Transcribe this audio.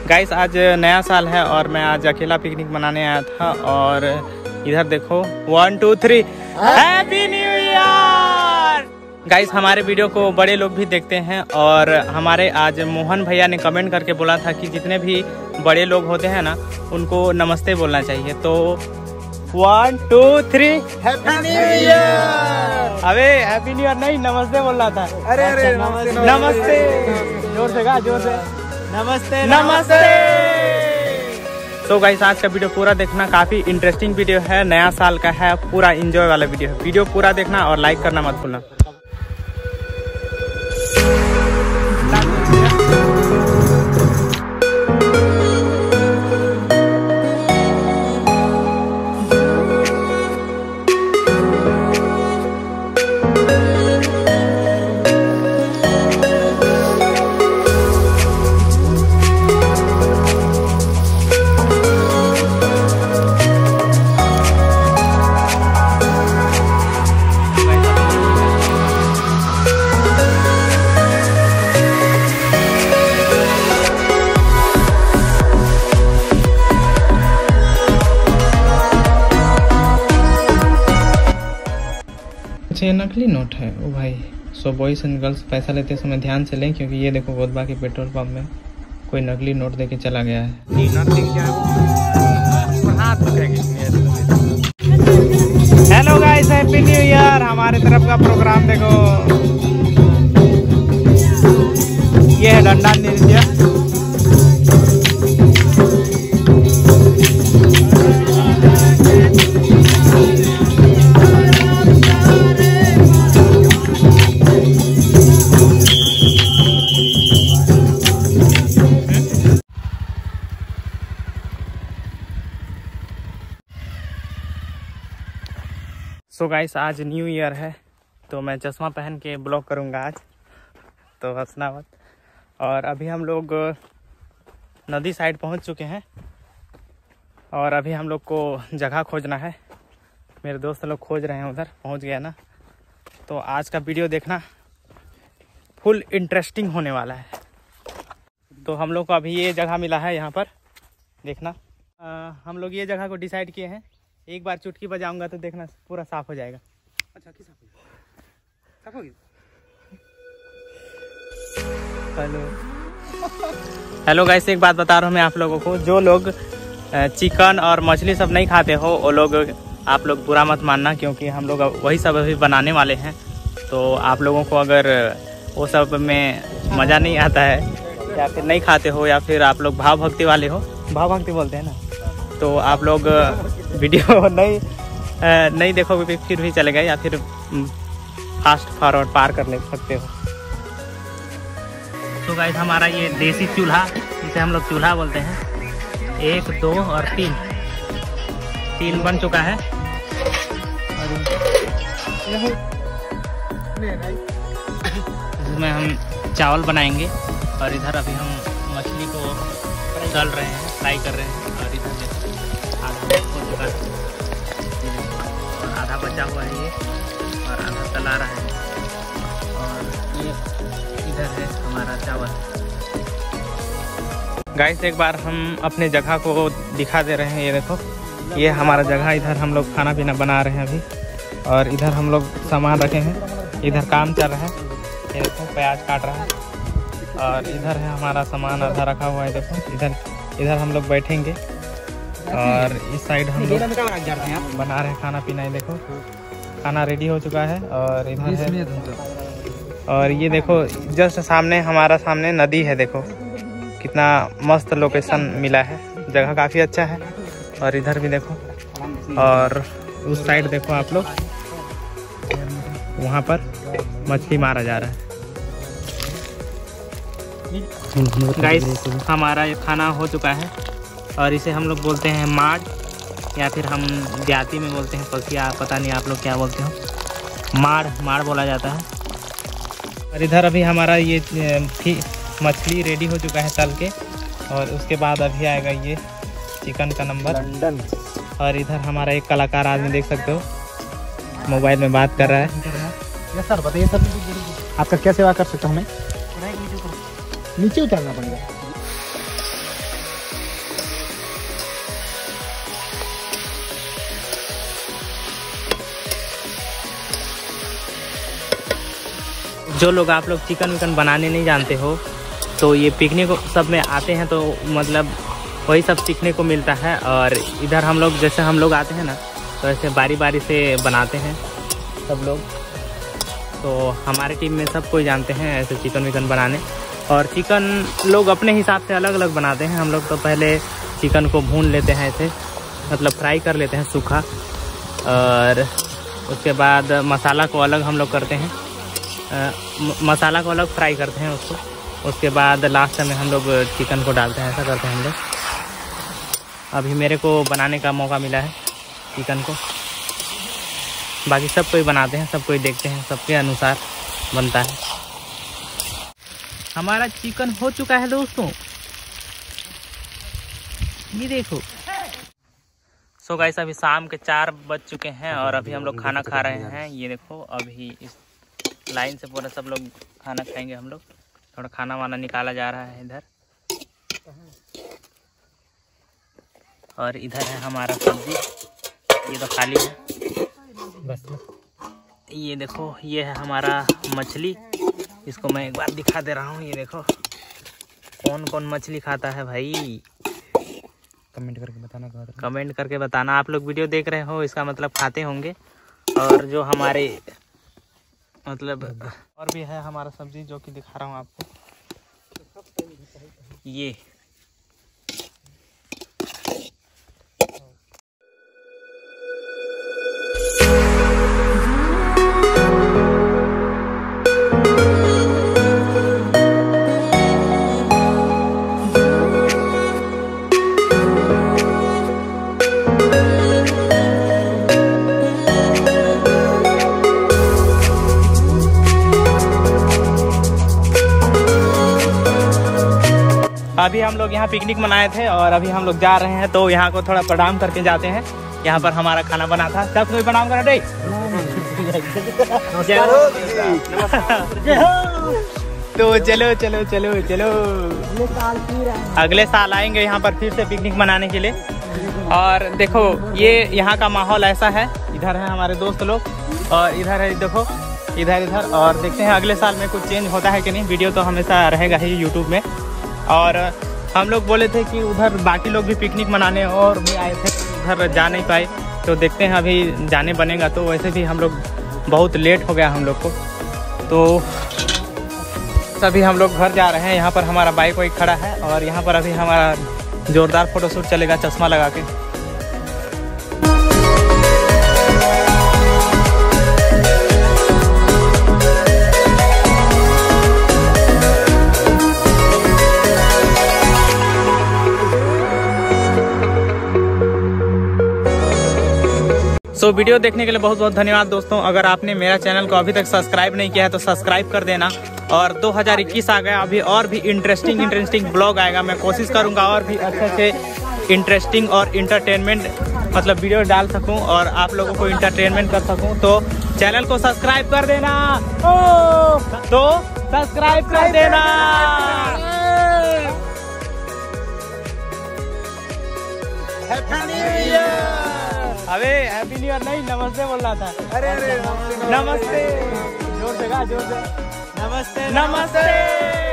Guys आज नया साल है और मैं आज अकेला पिकनिक मनाने आया था। और इधर देखो 1 2 3 हैप्पी न्यू ईयर। गाइस हमारे वीडियो को बड़े लोग भी देखते हैं और हमारे आज मोहन भैया ने कमेंट करके बोला था कि जितने भी बड़े लोग होते हैं ना उनको नमस्ते बोलना चाहिए। तो 1 2 3 हैप्पी न्यू ईयर। अबे हैप्पी न्यू ईयर नहीं, नमस्ते बोलना था। अरे नमस्ते जोर से गा, जोर से नमस्ते नमस्ते। तो गाइस आज का वीडियो पूरा देखना, काफी इंटरेस्टिंग वीडियो है, नया साल का है, पूरा एंजॉय वाला वीडियो है। वीडियो पूरा देखना और लाइक करना मत भूलना। ये नकली नोट है ओ भाई। सो बॉयज एंड गर्ल्स पैसा लेते समय ध्यान से लें, क्योंकि ये देखो गोदबा के पेट्रोल पंप में कोई नकली नोट देके चला गया है। Hello guys, happy new year. हमारे तरफ का प्रोग्राम देखो, ये है डंडा नृत्य। सो गाइस आज न्यू ईयर है तो मैं चश्मा पहन के ब्लॉग करूँगा आज, तो हंसना मत। और अभी हम लोग नदी साइड पहुँच चुके हैं और अभी हम लोग को जगह खोजना है। मेरे दोस्त लोग खोज रहे हैं, उधर पहुँच गया ना। तो आज का वीडियो देखना, फुल इंटरेस्टिंग होने वाला है। तो हम लोग को अभी ये जगह मिला है, यहाँ पर देखना। हम लोग ये जगह को डिसाइड किए हैं। एक बार चुटकी बजाऊंगा तो देखना पूरा साफ हो जाएगा। अच्छा किस साफ हो गया? हेलो गाइस, एक बात बता रहा हूँ मैं आप लोगों को, जो लोग चिकन और मछली सब नहीं खाते हो वो लोग, आप लोग बुरा मत मानना, क्योंकि हम लोग वही सब अभी बनाने वाले हैं। तो आप लोगों को अगर वो सब में मज़ा नहीं आता है या फिर नहीं खाते हो या फिर आप लोग भाव भक्ति वाले हो, भाव भक्ति बोलते हैं ना, तो आप लोग वीडियो नहीं देखोगे फिर भी चलेगा, या फिर फास्ट फॉरवर्ड पार कर ले सकते हो। तो गाइस हमारा ये देसी चूल्हा, इसे हम लोग चूल्हा बोलते हैं, 1 2 और 3 बन चुका है। इसमें हम चावल बनाएंगे और इधर अभी हम मछली को तल रहे हैं, फ्राई कर रहे हैं। और इधर आधा हो चुका है और आधा बचा हुआ है ये, और आधा तला रहा है। और ये इधर है हमारा चावल। गाइस एक बार हम अपने जगह को दिखा दे रहे हैं। ये देखो, ये हमारा जगह, इधर हम लोग खाना पीना बना रहे हैं अभी। और इधर हम लोग सामान रखे हैं, इधर काम चल रहा है। ये देखो प्याज काट रहा है और इधर है हमारा सामान आधा रखा हुआ है। देखो इधर हम लोग बैठेंगे और इस साइड हम लोग बना रहे हैं खाना पीना। ये देखो खाना रेडी हो चुका है और इधर है। और ये देखो जस्ट सामने, हमारा सामने नदी है। देखो कितना मस्त लोकेशन मिला है, जगह काफ़ी अच्छा है। और इधर भी देखो, और उस साइड देखो आप लोग, वहाँ पर मछली मारा जा रहा है। गाइस हमारा ये खाना हो चुका है और इसे हम लोग बोलते हैं माड़, या फिर हम देहाती में बोलते हैं पसिया, पता नहीं आप लोग क्या बोलते हो। माड़ बोला जाता है। और इधर अभी हमारा ये मछली रेडी हो चुका है तल के, और उसके बाद अभी आएगा ये चिकन का नंबर लंदन। और इधर हमारा एक कलाकार आदमी देख सकते हो, मोबाइल में बात कर रहा है। यस सर, बताइए सर आपका क्या सेवा कर सकता हूँ मैं? नीचे उतारना पड़ेगा। जो लोग आप लोग चिकन विकन बनाने नहीं जानते हो तो ये पिकनिक सब में आते हैं तो मतलब वही सब सीखने को मिलता है। और इधर हम लोग जैसे हम लोग आते हैं ना तो ऐसे बारी बारी से बनाते हैं सब लोग। तो हमारे टीम में सब कोई जानते हैं ऐसे चिकन विकन बनाने। और चिकन लोग अपने हिसाब से अलग अलग बनाते हैं। हम लोग तो पहले चिकन को भून लेते हैं ऐसे, मतलब फ्राई कर लेते हैं सूखा, और उसके बाद मसाला को अलग हम लोग करते हैं, मसाला को अलग फ्राई करते हैं उसको। उसके बाद लास्ट में हम लोग चिकन को डालते हैं, ऐसा करते हैं हम लोग। अभी मेरे को बनाने का मौका मिला है चिकन को, बाकी सब कोई बनाते हैं, सब कोई देखते हैं, सबके अनुसार बनता है। हमारा चिकन हो चुका है दोस्तों, ये देखो। सो गाइस अभी शाम के 4 बज चुके हैं और अभी हम लोग खाना खा रहे हैं। ये देखो अभी इस लाइन से पूरा सब लोग खाना खाएंगे। हम लोग थोड़ा खाना वाना निकाला जा रहा है इधर, और इधर है हमारा सब्जी, ये तो खाली है बस। ये देखो ये है हमारा मछली, इसको मैं एक बार दिखा दे रहा हूँ। ये देखो कौन कौन मछली खाता है भाई, कमेंट करके बताना। कमेंट करके बताना। आप लोग वीडियो देख रहे हो इसका मतलब खाते होंगे। और जो हमारे मतलब और भी है हमारा सब्जी जो कि दिखा रहा हूँ आपको, ये अभी हम लोग यहाँ पिकनिक मनाए थे और अभी हम लोग जा रहे हैं तो यहाँ को थोड़ा प्रणाम करके जाते हैं। यहाँ पर हमारा खाना बना था, सब कोई प्रणाम करो दे। तो चलो चलो चलो चलो, अगले साल आएंगे यहाँ पर फिर से पिकनिक मनाने के लिए। और देखो ये यहाँ का माहौल ऐसा है, इधर है हमारे दोस्त लोग और इधर है देखो इधर, और देखते हैं अगले साल में कुछ चेंज होता है कि नहीं। वीडियो तो हमेशा रहेगा ही यूट्यूब में। और हम लोग बोले थे कि उधर बाकी लोग भी पिकनिक मनाने और भी आए थे, उधर जा नहीं पाए, तो देखते हैं अभी जाने बनेगा। तो वैसे भी हम लोग बहुत लेट हो गया हम लोग को, तो सभी हम लोग घर जा रहे हैं। यहाँ पर हमारा बाइक वाइक खड़ा है और यहाँ पर अभी हमारा जोरदार फोटोशूट चलेगा चश्मा लगा के। तो वीडियो देखने के लिए बहुत बहुत धन्यवाद दोस्तों। अगर आपने मेरा चैनल को अभी तक सब्सक्राइब नहीं किया है तो सब्सक्राइब कर देना। और 2021 आ गया, अभी और भी इंटरेस्टिंग ब्लॉग आएगा। मैं कोशिश करूंगा और भी अच्छे से इंटरेस्टिंग और इंटरटेनमेंट मतलब वीडियो डाल सकूं और आप लोगों को इंटरटेनमेंट कर सकूं। तो चैनल को सब्सक्राइब कर देना, तो सब्सक्राइब कर देना। Happy new year. अबे हैप्पी न्यू ईयर नहीं, नमस्ते बोल रहा था। अरे नमस्ते, जोर से गा, जोर से। नमस्ते नमस्ते।